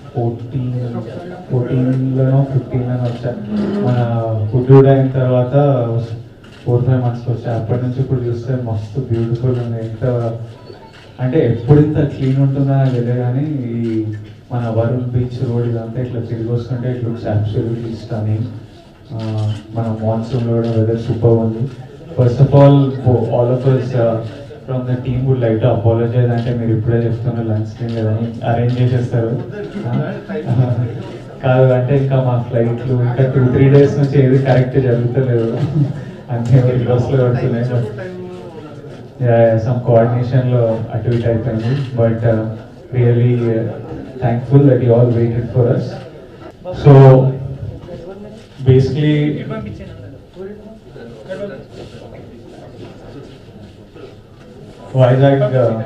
14లోనో 15లోనో వచ్చాను. మన హుడ్డూడ్ అయిన తర్వాత 4-5 monthస్కి వచ్చాను. అప్పటి నుంచి ఇప్పుడు చూస్తే మస్తు బ్యూటిఫుల్ ఉంది. ఎంత అంటే ఎప్పుడు ఇంత క్లీన్ ఉంటుందో నాకు తెలియదు, కానీ ఈ మన వరుణ్ బీచ్ రోడ్ ఇదంతా ఇట్లా తిరిగి వస్తుంటే ఇట్ లుక్స్ అబ్సల్యూట్లీ స్టన్నింగ్. మన మాన్సూన్లో కూడా వెదర్ సూపర్ ఉంది. First of all of us from the team would like to apologise. అంటే మీరు ఇప్పుడే చెప్తున్నారు లంచ్ టైం లేదని అరేంజ్ చేసేస్తారు కాదు, అంటే ఇంకా మా ఫ్లైట్లు ఇంకా 2-3 days నుంచి ఏది కరెక్ట్ జరుగుతలేదు, అన్నీ రివర్స్లో పడుతున్నాయి. బట్ సమ్ కోఆర్డినేషన్లో అటు ఇటు అయిపోయింది. But really thankful that you all waited for us. So basically Vizag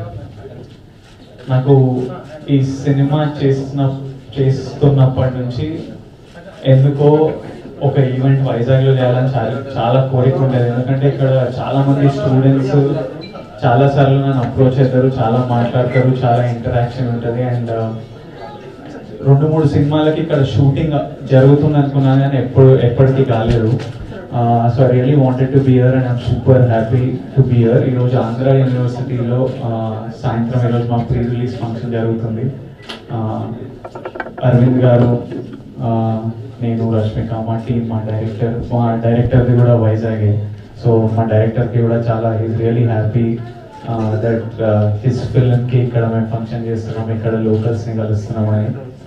నాకు ఈ సినిమా చేస్తున్నప్పటి నుంచి ఎందుకో ఒక ఈవెంట్ వైజాగ్లో చేయాలని చాలా కోరిక ఉండేది. ఎందుకంటే ఇక్కడ చాలామంది స్టూడెంట్స్ చాలాసార్లు నన్ను అప్రోచ్ అవుతారు, చాలా మాట్లాడతారు, చాలా ఇంటరాక్షన్ ఉంటుంది. అండ్ 2-3 సినిమాలకి ఇక్కడ షూటింగ్ జరుగుతుంది అనుకున్నాను, కానీ ఎప్పటికీ కాలేదు. So I really wanted to be here and I'm super happy to be here. ఈరోజు ఆంధ్ర యూనివర్సిటీలో సాయంత్రం ఈరోజు మా ప్రీ రిలీజ్ ఫంక్షన్ జరుగుతుంది. అరవింద్ గారు, నేను, రష్మిక, మా టీమ్, మా డైరెక్టర్ది కూడా వైజాగే. సో మా డైరెక్టర్కి కూడా చాలా is really happy that his ఫిల్మ్కి ఇక్కడ మేము ఫంక్షన్ చేస్తున్నాం, ఇక్కడ లోకల్స్ని కలుస్తున్నామని.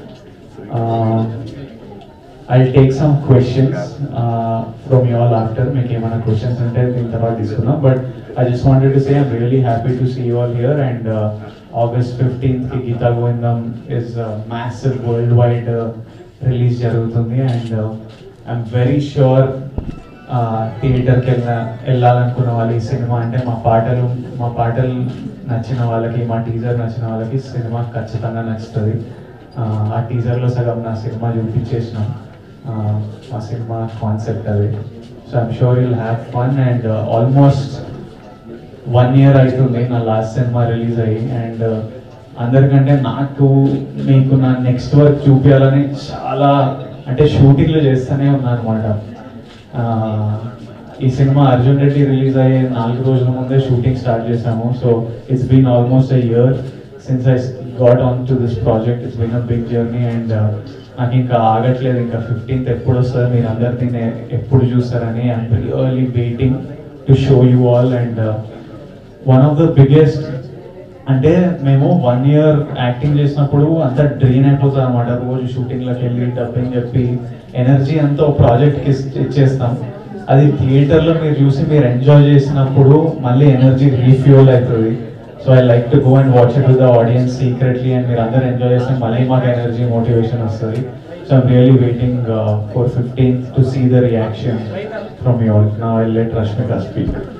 I'll take some questions from you all after. Make ఏమైనా questions ఉంటే దీని తర్వాత తీసుకుందాం. But I just wanted to say I'm really happy to see you all here. And August 15th ki Geeta Govindam is a massive worldwide release జరుగుతుంది. And I'm very sure థియేటర్కి వెళ్ళాలనుకున్న వాళ్ళు ఈ cinema అంటే మా పాటలు నచ్చిన వాళ్ళకి, మా టీజర్ నచ్చిన వాళ్ళకి సినిమా ఖచ్చితంగా నచ్చుతుంది. ఆ టీజర్లో సగం నా సినిమా చూపించేసినాం, మా సినిమా కాన్సెప్ట్ అది. So I'm sure you'll have fun. And almost 1 year అవుతుంది నా లాస్ట్ సినిమా రిలీజ్ అయ్యి. అండ్ అందరికంటే మీకు నా నెక్స్ట్ వర్క్ చూపించాలని చాలా అంటే షూటింగ్లు చేస్తూనే ఉన్నాను అనమాట. ఈ సినిమా అర్జున్ రెడ్డి రిలీజ్ అయ్యే 4 రోజుల ముందే షూటింగ్ స్టార్ట్ చేశాము. So it's been almost a year since I got on to this project. It's been a big journey. And నాకు ఇంకా ఆగట్లేదు, ఇంకా 15th ఎప్పుడు వస్తుంది, మీరు అందరినీ ఎప్పుడు చూస్తారని I'm really waiting to show you all. And one of the biggest అంటే మేము 1 year యాక్టింగ్ చేసినప్పుడు అంతా డ్రైన్ అయిపోతుంది అనమాట. రోజు షూటింగ్లోకి వెళ్ళి డబ్బింగ్ చెప్పి ఎనర్జీ అంతా ఒక ప్రాజెక్ట్కి ఇచ్చేస్తాం. అది థియేటర్లో మీరు చూసి మీరు ఎంజాయ్ చేసినప్పుడు మళ్ళీ ఎనర్జీ రీఫ్యూల్ అవుతుంది. So I like to go and watch it with the audience secretly, and మీరు అందరూ ఎంజాయ్ చేస్తే మళ్ళీ మాకు ఎనర్జీ మోటివేషన్ వస్తుంది. So I'm really waiting for 15th to see the reaction from you all. Now I'll let Rashmika speak.